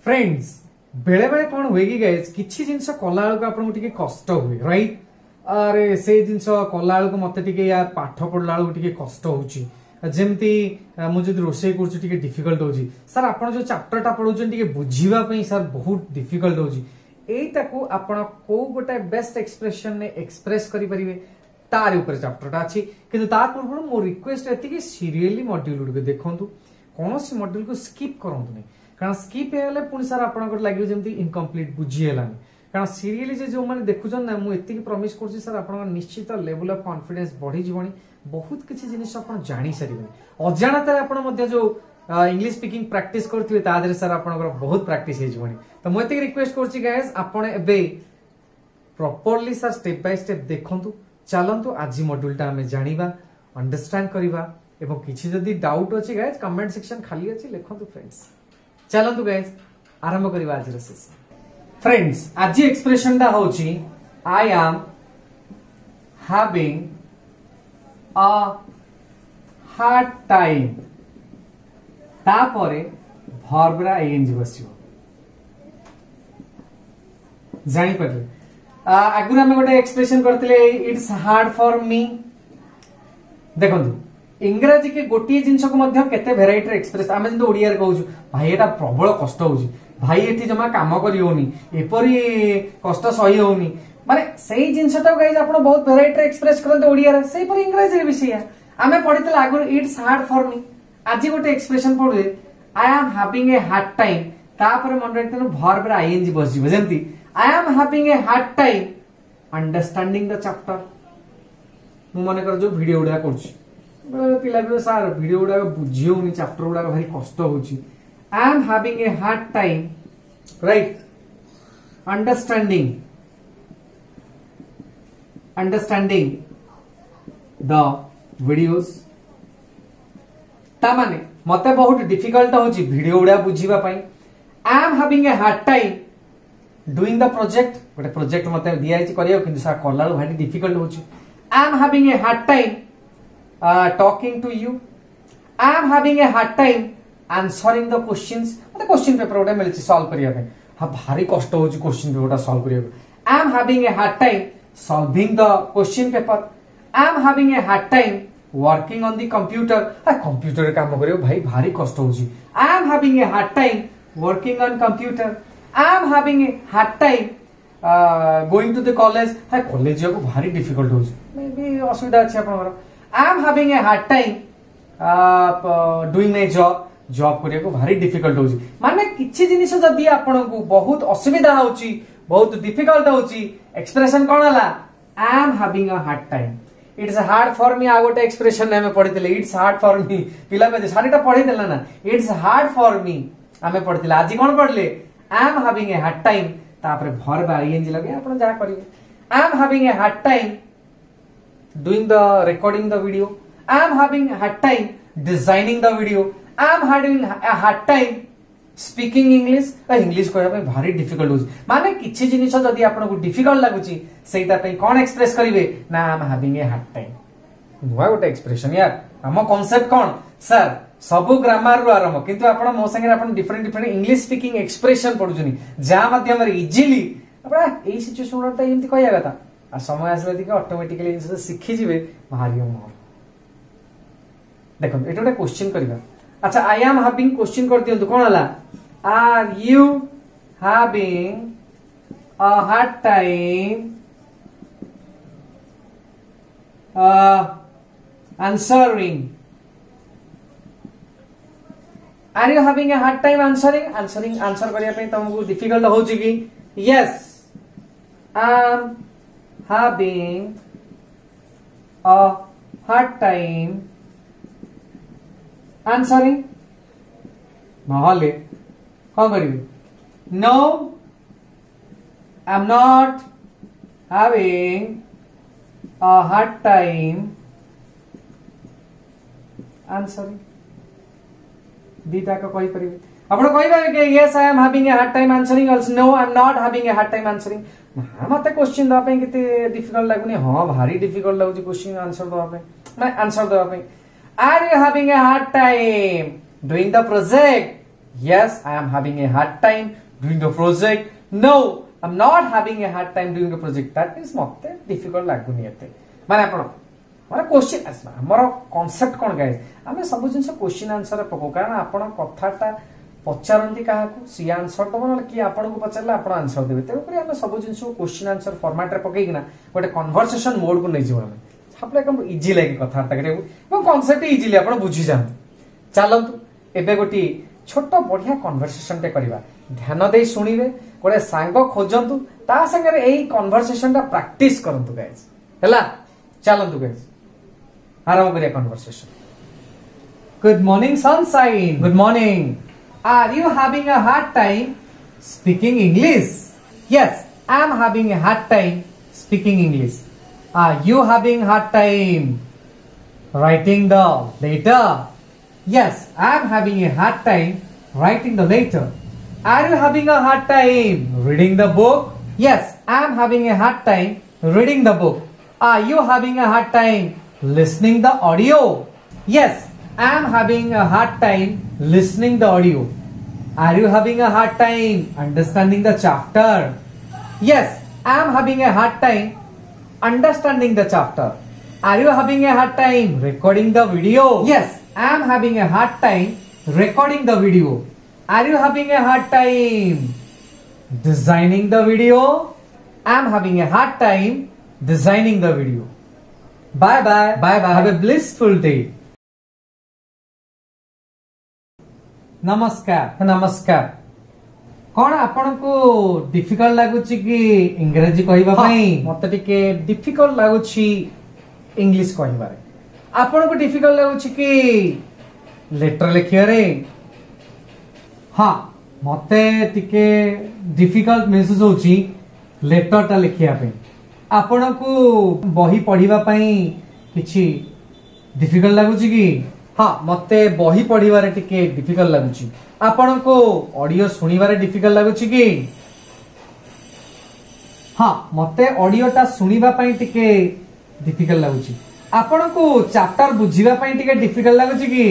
Friends बेले बेले कौन हुए कि गाइस किछि जिंस कला बेलू आपन टिके कष्ट हुए राइट। अरे से जिंस कला बेलू मते टिके यार पाठ पढ़ला बेलू टिके कष्ट होउची जेमती मु जदि रोषे करछु टिके डिफिकल्ट होउची सर आपन जो चैप्टर टा पढुछन टिके बुझीबा पई सर बहुत डिफिकल्ट होउची एटा को आपन को गोटे बेस्ट एक्सप्रेशन ने एक्सप्रेस करि परिबे तार ऊपर चैप्टर टा अछि किंतु तार पूर्व मो रिक्वेस्ट एति कि सीरियली मॉड्यूल गुड देखंतु कोनोसी मॉड्यूल को स्किप करंतु नै कारण स्किप हेले पुनी सर आपन लागि जेमती इनकम्प्लीट बुझी हेलानी कारण सीरियली जे जो माने देखुछन ना मु एति प्रॉमिस करछि सर आपन निश्चित लेवल ऑफ कॉन्फिडेंस बढ़ी जीवनी बहुत किछि जिनिस आपन जानि सरिबे अजाणता आपन मध्ये जो इंग्लिश स्पीकिंग प्रैक्टिस करथिबे तादरे सर आपन बहुत प्रैक्टिस हे जीवनी तो मु एति रिक्वेस्ट करछि गाइस आपन एबे properly sir step by step देखंतु चलंतु आज मॉड्यूल टा हमें जानिबा अंडरस्टैंड करिबा एवं किछि जदी डाउट अछि गाइस कमेंट सेक्शन खाली अछि लिखंतु फ्रेंड्स चलंतु गाइस आरंभ करिबा आज सेशन फ्रेंड्स आज एक्सप्रेशन दा होची I am having a hard time तापरे वर्ब रा आईएनजी बसियो जानि पड़ले आगुर हमें गोटे एक्सप्रेशन करथिले इट्स हार्ड फॉर मी देखंतु इंग्रजी के गोटे जिनस को मध्य केते वेराइटी एक्सप्रेस आमे जंतो ओडिया रे कहउछु भाई एटा प्रबल कष्ट होउची भाई एठी जमा काम करि होनी एपरी कष्ट सही होनी माने सेही जिनसटा गाइस आपण बहुत वेराइटी एक्सप्रेस करते ओडिया रे सेही पर इंग्रजी रे विषय आमे पढितले आगुर इट्स हार्ड फॉर मी आज गोटे एक्सप्रेशन पढे I am having a hard time तापर मन रखतनु वर्ब रे आईएनजी बस जिवो जेंती I am having a hard time understanding the chapter मु माने कर जो वीडियो उडा करछि पिला भी सर वीडियो गुडा बुझी होनी चैप्टर गुडा भारी कष्ट होची I am having a hard time right understanding the videos ता माने मते बहुत डिफिकल्ट होची वीडियो गुडा बुझीबा पई I am having a hard time doing the project गोटे प्रोजेक्ट मते दिया छि करियो किंतु सर कलाळो भारी डिफिकल्ट होची I am having a hard time talking to you I am having a hard time answering the questions मतलब क्वेश्चन पेपर उडा मिलछि सॉल्व करिया पे हा भारी कष्ट होछि क्वेश्चन पेपर उडा सॉल्व करिया I am having a hard time solving the question paper I am having a hard time working on the computer हा कंप्यूटर रे काम करियो भाई भारी कष्ट होछि I am having a hard time working on computer I am having a hard time going to the college हा college को भारी डिफिकल्ट होछि मे भी असुविधा अछि आपनकर I am having a hard time doing my job करिया को भारी डिफिकल्ट होची माने किछि जिनिस जदी आपन को बहुत असुविधा होची बहुत डिफिकल्ट होची एक्सप्रेशन कोन हला I am having a hard time it's hard for me आ गोटे एक्सप्रेशन हमें पढितले इट्स हार्ड फॉर मी पिला पे सारीटा पढितला ना इट्स हार्ड फॉर मी हमें पढितला आज कोन पढले I am having a hard time तापर वर्ब आईएनजी लगे आपन जा करिवे I am having a hard time doing the recording the video I am having a hard time designing the video I am having a hard time speaking English English कहबा पे भारी difficult होची माने किछि जिनिस जदी आपन को डिफिकल्ट लागुची सेटा पे कोन एक्सप्रेस करिवे ना I am having a hard time नुवा गोटे एक्सप्रेशन यार हम कांसेप्ट कोन सर सबु ग्रामर रो आरंभ किंतु आपन मो संगे आपन डिफरेंट इंग्लिश स्पीकिंग एक्सप्रेशन पढुचनी जा माध्यम रे इजीली आपन एई सिचुएशन रे एमति कहया गता आ समय आसले दिके ऑटोमेटिकली इनसे सीखि जिवे भारी मोर देखो एटा एक क्वेश्चन करबा अच्छा आई एम हैविंग क्वेश्चन कर दियंतु कोन हला are you having a hard time answering are you having a hard time answering answer करिया पे तुमको डिफिकल्ट होची कि yes having a hard time answering নহলে কোন করিবি no I'm not having a hard time answering दीटा को कहि परिबे आपण कहिबा कि yes I am having a hard time answering also no I'm not having a hard time answering मते question दवा पे किते डिफिकल्ट लागुनी हां भारी डिफिकल्ट लागुची क्वेश्चन आंसर दवा पे मैं आंसर दवा पे are you having a hard time doing the project Yes, I am having a hard time doing the project. No, I'm not having a hard time doing the project. That means मते difficult लागुनी एते माने आपण माने question आसला हमर concept कोन guys हमें सब जिंस क्वेश्चन आंसर पको कारण आपण कथाटा पचारंती काहाकू सी आंसर तो मन कि आपण को पचारला आपण आंसर देबे तेरो पर हमें सब जिंस क्वेश्चन आंसर फॉर्मेट रे पकेई किना गोटे कन्वर्सेशन मोड को नै जिवो हमें आपले कम इजी लागे कथाटा करे एवं कांसेप्ट इजीली आपण बुझी जान चलंतु एबे गोटी छोट बढ़िया कन्वर्सेशन टे करबा ध्यान दे सुनिबे गोटे सांग खोजंतु ता संगे एही कन्वर्सेशन टा प्रैक्टिस करंतु गाइस हला चलंतु गाइस आरंभ करिया conversation good morning sunshine good morning are you having a hard time speaking English yes I am having a hard time speaking English are you having hard time writing the letter Yes, I am having a hard time writing the letter. Are you having a hard time reading the book? Yes, I am having a hard time reading the book. Are you having a hard time listening the audio? Yes, I am having a hard time listening the audio. Are you having a hard time understanding the chapter? Yes, I am having a hard time understanding the chapter. Are you having a hard time recording the video? Yes, I am having a hard time recording the video. Are you having a hard time designing the video? I am having a hard time designing the video. Bye bye. Bye bye. Have a blissful day. नमस्कार नमस्कार कौन आपण को difficult लागुची कि इंग्रजी कहबा पई मते टिके डिफिकल्ट लागुची इंग्लिश कहबारे आपण को डिफिकल्ट लागुची कि लेटर लिखिया रे हां मते टिके डिफिकल्ट महसूस होची लेटर ता लिखिया पे आपण को बही पढिबा पई किछि डिफिकल्ट लागुची कि हां मते बही पढिबारे टिके डिफिकल्ट लागुची आपण को ऑडियो सुनिबारे डिफिकल्ट लागुची कि हां मते ऑडियो ता सुनिबा पई टिके डिफिकल्ट लागुची आपण को चैप्टर बुझिबा पई टिके डिफिकल्ट लागुची कि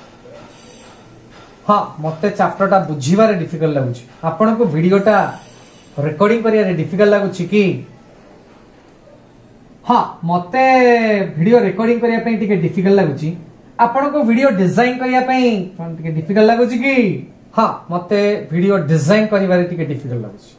हां मते चैप्टर ता बुझिबारे डिफिकल्ट लागुची आपण को वीडियो ता रिकॉर्डिंग करिया रे डिफिकल्ट लागुची कि हां मते वीडियो रिकॉर्डिंग करिया पई टिके डिफिकल्ट लागुची आपण को वीडियो डिजाइन करिया पई कोन टिके डिफिकल्ट लागुची कि हां मते वीडियो डिजाइन करिबारे टिके डिफिकल्ट लागुची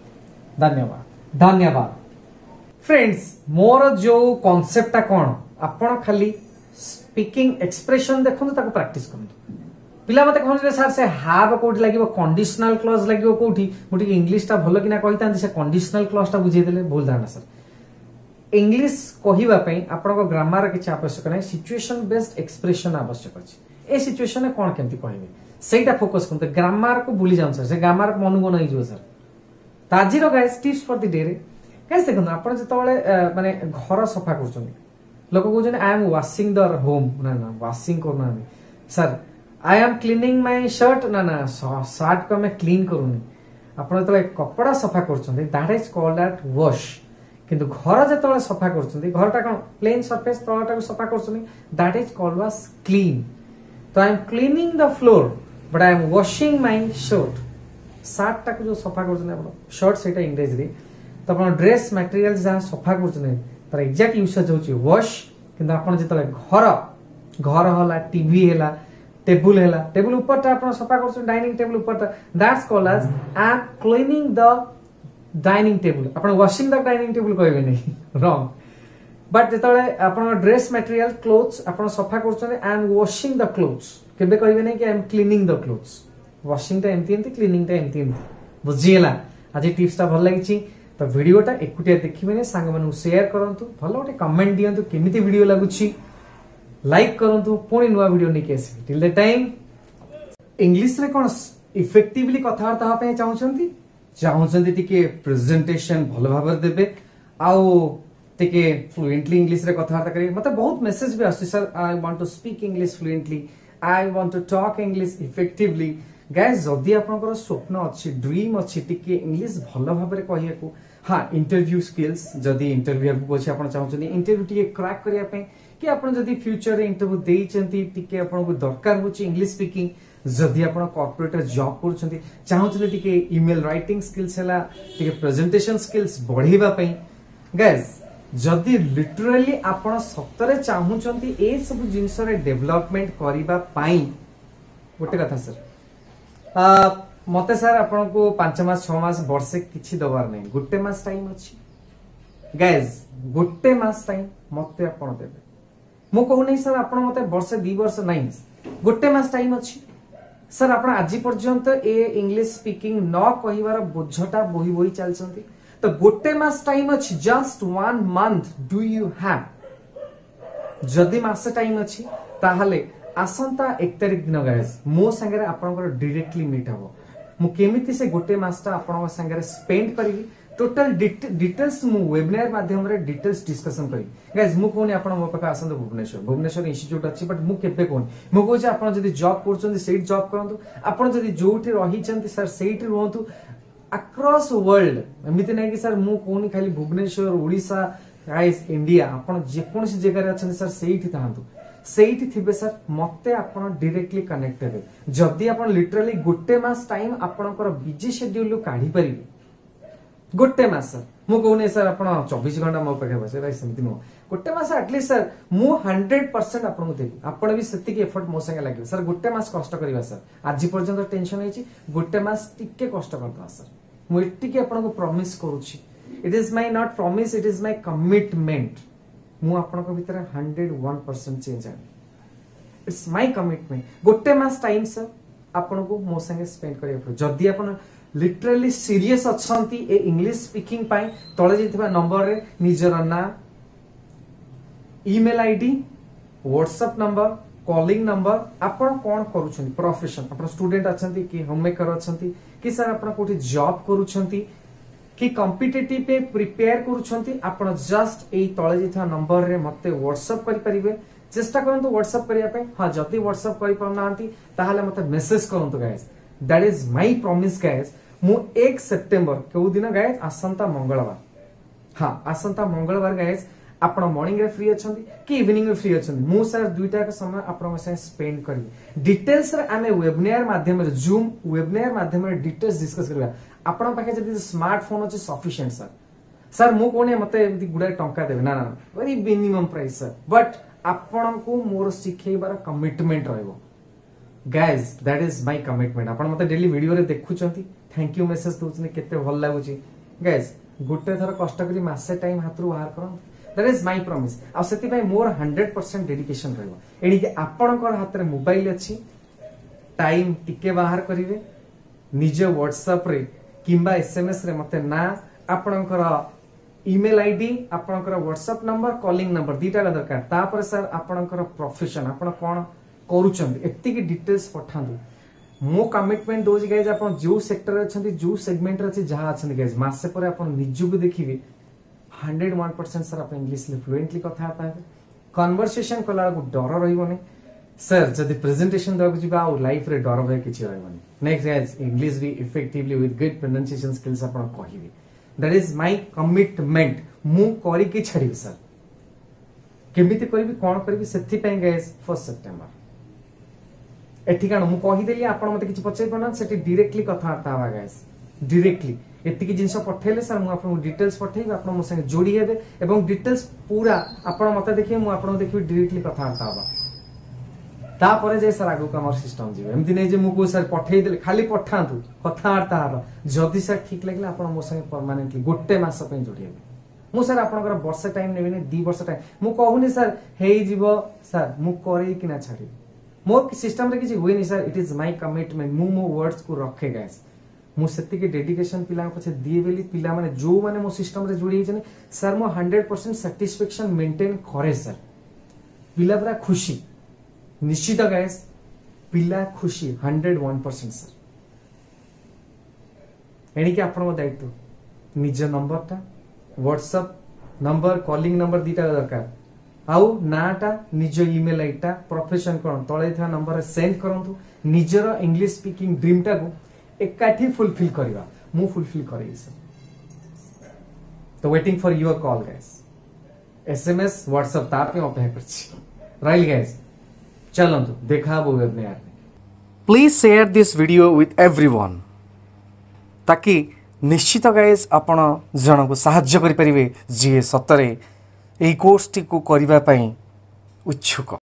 धन्यवाद धन्यवाद फ्रेंड्स मोर जो कांसेप्ट ता कोन आपण खाली स्पीकिंग एक्सप्रेशन देखंतु ताको प्रैक्टिस करंतु पिला मते कहन सर से हैव कोठी लागिवो कंडीशनल क्लॉज लागिवो कोठी मोटी इंग्लिश ता भलो किना कहितांती से कंडीशनल क्लॉज ता बुझे देले भूल धारणा सर इंग्लिश कहिबा पई आपण को ग्रामर किछ आवश्यक नै सिचुएशन बेस्ड एक्सप्रेशन आवश्यक अछि ए सिचुएशन में कोन केमति कहबे सेटा फोकस करते ग्रामर को भूली जाउन सर से ग्रामर मनु को नै जो सर ताजीरो guys tips for the day रे गाइस देखन आपण जतबेले माने घर सफा करछन लोक कहउछन I am washing the home ना ना वाशिंग करना sir I am cleaning my shirt ना ना शर्ट को मैं क्लीन करूनी आपण जतबे कपड़ा सफा करछन that is called that wash किंतु घर जतबेले सफा करछन घरटा कोन प्लेन सरफेस तळटा को सफा करछन that is called was clean तो I am cleaning the floor but I am washing my shirt टा को जो सफा करछन आपण शर्ट सेटा इंग्लिश रे तो आपण ड्रेस मटेरियल जहा सफा करछन तर एग्जैक्ट यूसेज होची वॉश किंतु आपण जतबेले घर होला टीवी हैला टेबल ऊपर ता आपण सफा करछन डाइनिंग टेबल ऊपर ता that's called as I am cleaning the dining table आपण वॉशिंग द डाइनिंग टेबल कहबे नै रॉन्ग बट जतबेले आपण ड्रेस मटेरियल क्लोथ्स आपण सफा करछन I am washing the clothes केबे कहबे नै कि I am cleaning the clothes washing ता एमती क्लीनिंग ता एमती बुझियला आज टिप्स ता भल लागिची तो वीडियोटा एकुटिया देखिबे नै सांग मानु शेयर करंतु भलो ओटे कमेंट दियंतु केमिति वीडियो लागुची लाइक करंतु पुणी नुवा वीडियो नेके आसी टिल द टाइम इंग्लिश रे कोन इफेक्टिवली कथावार्ता हा पे चाहउछंती टिके प्रेजेंटेशन भलो भाबर देबे आउ टिके फ्लुएंटली इंग्लिश रे कथावार्ता करी मते बहुत मेसेज भी आसी sir I want to speak English fluently I want to talk English effectively guys जदी आपनकर स्वप्न अछि ड्रीम अछि टिके इंग्लिश भलो भाबरे कहिया को हां इंटरव्यू स्किल्स जदी इंटरव्यू को अछि आपन चाहउछंती इंटरव्यू टिके क्रैक करिया पे कि आपण जदी फ्यूचर रे इंटरव्यू देइचंती टिके आपण को दरकार होची इंग्लिश स्पीकिंग जदी आपण कॉर्पोरेट जॉब करछंती चाहउछले टिके ईमेल राइटिंग स्किल्स हला टिके प्रेजेंटेशन स्किल्स बढ़ीबा पई गाइस जदी लिटरली आपण सप्तरे चाहउछंती ए सब जिंस रे डेवलपमेंट करिबा पई गोटे कथा सर मते सर आपण को 5 मास 6 मास वर्षे किछि दबार नै गोटे मास टाइम अछि गाइस गोटे मास टाइम मते आपण देबे मु कहू नै सर आपण मते वर्षे 2 वर्ष नै गोटे मास टाइम अछि सर आपण आज पर्यंत ए इंग्लिश स्पीकिंग न कहिवार बोझटा बोही बोही चलछंती तो गोटे मास टाइम अछि just 1 month do you have जदी मास टाइम अछि ताहाले आसंता 1 तारिख दिन गाइस मो संगे आपनकर डायरेक्टली मीट हबो मु केमिति से गोटे मासटा आपन संगे स्पेंड करिवि टोटल डिटेल्स मु वेबिनार माध्यम रे डिटेल्स डिस्कशन करी गाइस मु कोनी आपन मो पका आसंत भुवनेश्वर इंस्टीट्यूट अछि बट मु केबे कोनी मु कहू जे आपन जदी जॉब करछन सेट जॉब करंतु आपन जदी जोठी रही छंती सर सेट रहंतु अक्रॉस वर्ल्ड एमिति नै कि सर मु कोनी खाली भुवनेश्वर ओडिसा गाइस इंडिया आपन जे कोनसी जगह रे अछन सर सेठी तांतु सेठी थिबे सर मते आपन डायरेक्टली कनेक्ट हेबे जदी आपन लिटरली गोटे मास टाइम आपनकर बिजी शेड्यूल काढी परिबे गोटे मास सर मु कहूनी सर आपण 24 घंटा मो पाखे बसे भाई सेमति नो गोटे मास एटलीस्ट सर मु 100% आपण को देबी आपण भी सेति के एफर्ट मो संगे लागियो सर गोटे मास कष्ट करबा सर आज पर्यंत टेंशन हेची गोटे मास टिके कष्ट करबा सर मु एटिके आपण को प्रॉमिस करूची it is my not promise it is my commitment मु आपण को भीतर 101% चेंज है इट्स माय कमिटमेंट गोटे मास टाइम सर आपण को मो संगे स्पेंड करियो जदी आपण लिटरली सीरियस अछंती ए इंग्लिश स्पीकिंग पाई तळे जेथिबा नंबर रे निजर ना email ID WhatsApp number calling number आपण कोन करूछन प्रोफेशन आपण स्टूडेंट अछंती कि होम मेकर अछंती कि सर आपण कोठी जॉब करूछंती कि कॉम्पिटिटिव पे प्रिपेयर करूछंती आपण जस्ट ए तळे जेथिबा नंबर रे मते व्हाट्सएप करि परिबे चेष्टा करंतु व्हाट्सएप करिया पे हां जति व्हाट्सएप करि पनांती ताहाले मते मेसेज करंतु guys that is my promise guys मु 1 सेप्टेम्बर केउ दिन गाइस आसंता मंगलवार हां आसंता मंगलवार गाइस आपण मॉर्निंग रे फ्री अछंती कि इवनिंग रे फ्री अछंती मु सर दुईटा के समय आपण से स्पेंड करी डिटेल्स रे आमे वेबिनार माध्यम रे जूम वेबिनार माध्यम रे डिटेल्स डिस्कस करबा आपण पाखे जदी स्मार्टफोन अछि सफिशिएंट सर मु कोने मते एमती गुडा टंका देबे ना ना very minimum price sir but आपण को मोर सिखेबार कमिटमेंट रहबो guys that is my commitment आपण मते डेली वीडियो रे देखुचंती थैंक यू मेसेज दोचने केते भल लागुची गाइस गोटे थर कष्ट करी मासे टाइम हाथरु बाहर करन दैट इज माय प्रॉमिस आ सेति भाई मोर 100% डेडिकेशन रहबो एडी के आपणकर हाथ रे मोबाइल अछि टाइम टिके बाहर करिवे निजे व्हाट्सएप रे किंबा एसएमएस रे मते ना आपणकर ईमेल आईडी आपणकर व्हाट्सएप नंबर कॉलिंग नंबर दीटा दरकार तापर सर आपणकर प्रोफेशन आपण कोन करूचंदी एत्ती की डिटेल्स पठांदु मो कमिटमेंट दोज गाइस आपण जो सेक्टर अछंती जो सेगमेंट रे अछि जहा अछंती गाइस मासे पर आपण निजु को देखिबे 101% सर आपण इंग्लिश ले फ्लुएंटली कथा पाबे कन्वर्सेशन कला को डर रहिबो नै सर जदी प्रेजेंटेशन दक जिबा आ लाइफ रे डर भय किछि रहबो नै नेक्स्ट गाइस इंग्लिश भी effectively with good pronunciation skills आपण कहिबे दैट इज माय कमिटमेंट मु करी के छाडी सर केमिति करबी कोन करबी सेथि पय गाइस 1 सेप्टेम्बर एठी कान मु कहि देली आपण मते किछि पछै कोना सेठी डायरेक्टली कथा वार्ता हवा गाइस डायरेक्टली एति कि जिंस पठेले सर मु आपण डिटेल्स पठेबी आपण मो संगे जोडी हेबे एवं डिटेल्स पूरा आपण मते देखि मु आपण देखि डायरेक्टली कथा वार्ता हवा ता परे जे सर आगु कमर सिस्टम जिवे एमति नै जे मु को सर पठै देले खाली पठांतु कथा वार्ता हवा जदी सर ठीक लागले आपण मो संगे परमानेंटली गोटे मास पे जोडी हेबे मु सर आपनकर वर्ष टाइम नेबे नै 2 वर्ष टाइम मु कहूनी सर हेई जीवो सर मु करै कि ना छाडी मोर सिस्टम रे किछि होई नै sir it is my commitment मु वर्ड्स को रखे गाइस मु सेति के डेडिकेशन पिला पछे दिए बेली पिला माने जो माने मो सिस्टम रे जोडी हिजने सर मो 100% सैटिस्फैक्शन मेंटेन करे सर पिला पूरा खुशी निश्चित गाइस पिला खुशी 101% सर एनी के आपण दायित्व निज नंबर टा व्हाट्सएप नंबर कॉलिंग नंबर दीटा दरकार आउ नाटा निज ईमेल आईटा प्रोफेशन कोन तळे था नंबर सेंड करंतु निजर इंग्लिश स्पीकिंग ड्रीम टा को एकाठी फुलफिल करबा मु फुलफिल करई सर तो waiting for your call guys SMS WhatsApp ता पे अपेक्षा करछि राइट गाइस चलंतु देखा हबो webinar please share this video with everyone ताकि निश्चित गाइस आपण जन को सहाय्य करि परिबे जे सतरे एई कोर्स टी को करिवा पई उच्छुक।